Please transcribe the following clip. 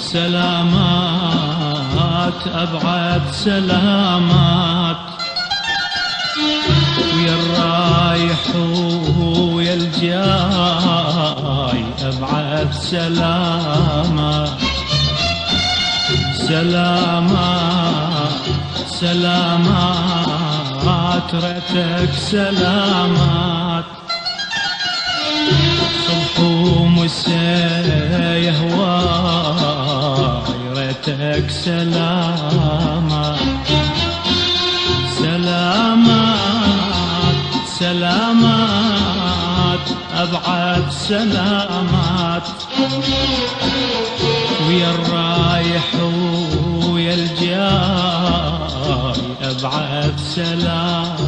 سلامات أبعد سلامات، ويا الرايح ويا الجاي أبعد سلامات. سلامات سلامات ريتك سلامات، صبح ومساء يهواي ريتك سلامات. سلامات سلامات أبعد سلامات، ويا الرايح ويا الجاي أبعد سلامات.